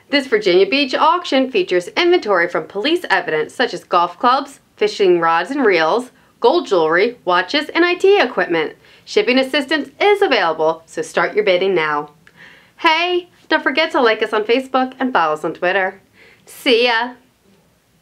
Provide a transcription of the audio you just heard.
This Virginia Beach auction features inventory from police evidence such as golf clubs, fishing rods and reels, gold jewelry, watches, and IT equipment. Shipping assistance is available, so start your bidding now. Hey, don't forget to like us on Facebook and follow us on Twitter. See ya!